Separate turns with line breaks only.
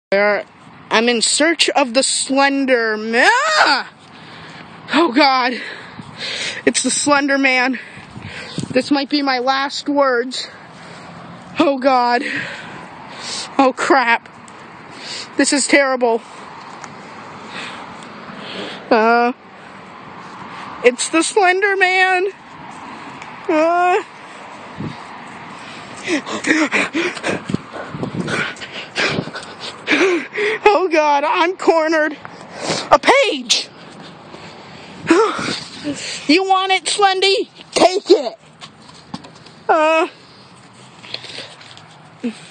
I'm in search of the Slender Man. Oh God, it's the Slender Man. This might be my last words. Oh God. Oh crap. This is terrible. It's the Slender Man. Oh God, I'm cornered. A page. You want it, Slendy? Take it.